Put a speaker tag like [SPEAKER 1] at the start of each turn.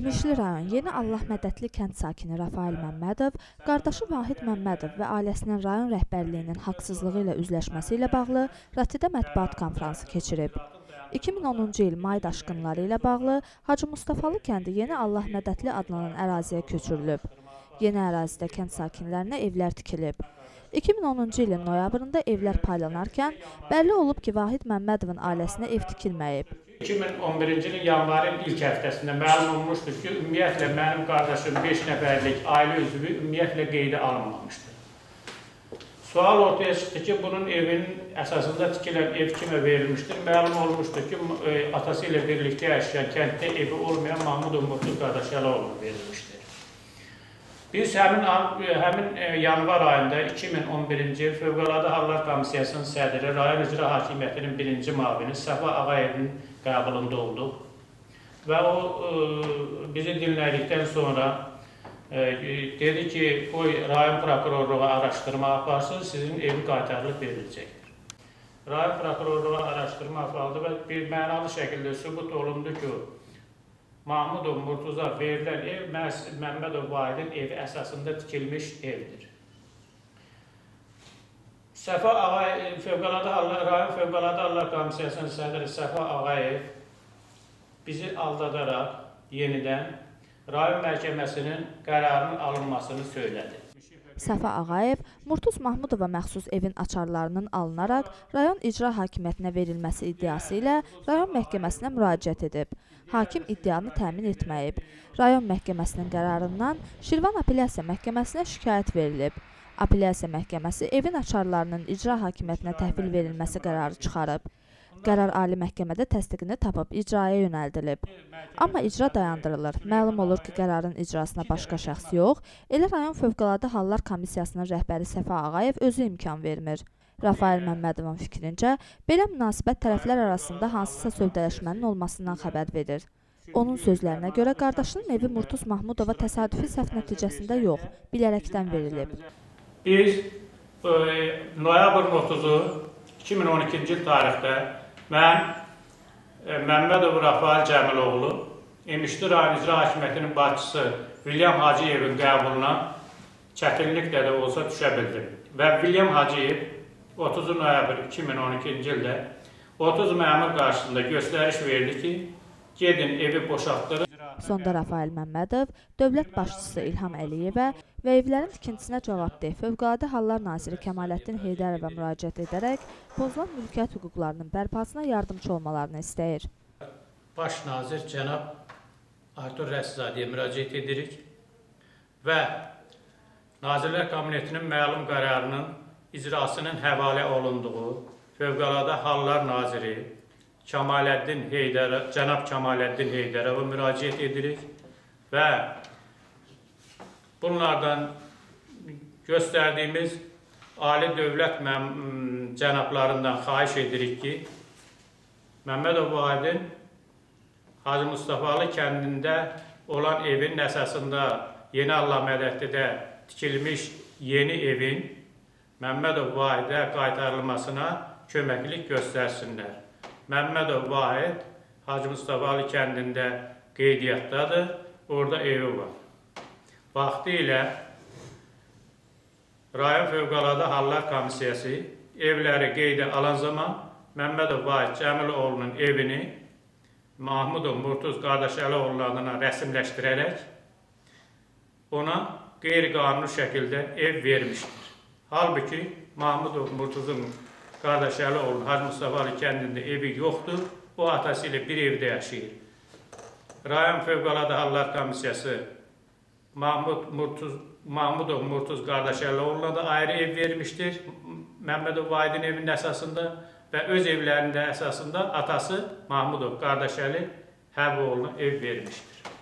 [SPEAKER 1] İmişli rayon Yeni Allah Mədətli kənd sakini Rafael Məmmədov, qardaşı Vahid Məmmədov və ailəsinin rayon rəhbərliyinin haqsızlığı ilə üzləşməsi ilə bağlı Ratidə mətbuat konfransı keçirib. 2010-cu il may daşqınları ilə bağlı Hacı Mustafalı kəndi Yeni Allah Mədətli adlanan əraziyə köçürülüb. Yeni ərazidə kənd sakinlərinə evlər tikilib. 2010-cu ilin noyabrında evlər paylanarkən bəlli olub ki, Vahid Məmmədovun ailəsinə ev tikilməyib.
[SPEAKER 2] 2011-ci ilin yanvarın ilk həftəsində məlum olmuşdur ki, ümumiyyətlə mənim qardaşım 5 nəfərlik ailə üzvü ümumiyyətlə qeydə alınmamışdır. Sual ortaya çıxdı ki, bunun evinin əsasında tikilən ev kimə verilmişdir? Məlum olmuşdur ki, atası ilə birlikdə yaşayan, kənddə evi olmayan Mahmudov Murtuz qardaş Əlaoğlu verilmişdir. Biz həmin yanvar ayında 2011-ci il Fövqəladə Hallar Komissiyasının sədri, rayon icra hakimiyyətinin birinci müavini Səfa Ağayevin qəbulunda olduq. Və o bizi dinlədikdən sonra dedi ki, qoy rayon prokurorluğu araşdırma aparsın, sizin evi qaytarılıb veriləcəkdir. Rayon prokurorluğu araşdırma apardı və bir mənalı şəkildə sübut olundu ki, Mahmudov Murtuza verilən ev Məmmədov Vahidin evi əsasında tikilmiş evdir. Rayon Fövqəladə Hallar Komissiyasının sədri Səfa Ağayev bizi aldadaraq yenidən rayon məhkəməsinin qərarının alınmasını söylədi.
[SPEAKER 1] Səfa Ağayev, Murtuz Mahmudova məxsus evin açarlarının alınaraq rayon icra hakimiyyətinə verilməsi iddiası ilə rayon məhkəməsinə müraciət edib. Hakim iddianı təmin etməyib. Rayon məhkəməsinin qərarından Şirvan Apellyasiya Məhkəməsinə şikayət verilib. Apellyasiya Məhkəməsi evin açarlarının icra hakimiyyətinə təhvil verilməsi qərarı çıxarıb. Qərar Ali Məhkəmədə təsdiqini tapıb icraya yönəldilib. Amma icra dayandırılır. Məlum olur ki, qərarın icrasına başqa şəxs yox, elə rayon Fövqəladə Hallar Komissiyasının rəhbəri Səfa Ağayev özü imkan vermir. Rafael Məmmədovun fikrincə, belə münasibət tərəflər arasında hansısa sövdələşmənin olmasından xəbər verir. Onun sözlərinə görə qardaşının evi Murtuz Mahmudova təsadüfi səhv nəticəsində yox, bilərəkdən verilib.
[SPEAKER 2] Biz noyabrın 30-u 2012-ci il tarixdə mən Məmmədov Rafael Cəmiloğlu, İmişli rayon icra hakimiyyətinin başçısı William Hacıyevin qəbuluna çətinliklə də olsa düşə bildim. Və William Hacıyev 30 noyabr 2012-ci ildə 30 məmur qarşısında göstəriş verdi ki, gedin evi boşaltdırın.
[SPEAKER 1] Sonda Rafael Məmmədov, dövlət başçısı İlham Əliyevə və evlərin tikintisinə cavabdeh Fövqəladə Hallar Naziri Kəmaləddin Heydərova müraciət edərək pozulan mülkiyyət hüquqlarının bərpasına yardımcı olmalarını istəyir.
[SPEAKER 2] Baş nazir cənab Artur Rəssizadəyə müraciət edirik və Nazirlər Kabinetinin məlum qərarının icrasının həvalə olunduğu Fövqəladə Hallar Naziri cənab Kəmaləddin Heydərova müraciət edirik və bunlardan göstərdiyimiz ali dövlət cənablarından xahiş edirik ki, Məmmədov Vahidin Hacı Mustafalı kəndində olan evin əsasında Yeni Allah Mədətlidə tikilmiş yeni evin Məmmədov Vahidə qaytarılmasına köməklik göstərsinlər. Məmmədov Vahid Hacı Mustafalı kəndində qeydiyyatdadır, orada evi var. Vaxtı ilə rayon Fövqəladə Hallar Komissiyası evləri qeydə alan zaman Məmmədov Vahid Cəmiloğlu'nun evini Mahmudov Murtuz qardaş Əlaoğlu adına rəsmləşdirərək ona qeyri-qanuni şəkildə ev vermişdir. Halbuki Mahmudov Murtuzun qardaş Əlaoğlu Hacı Mustafalı kəndində evi yoxdur, o atası ilə bir evdə yaşayır. Rayon Fövqəladə Hallar Komissiyası Mahmudov Murtuz qardaş Əlaoğlu'na da ayrı ev vermişdir, Məmmədov Vahidin evinin əsasında və öz evlərində əsasında atası Mahmudov qardaş Əli Həbiboğlu'na ev vermişdir.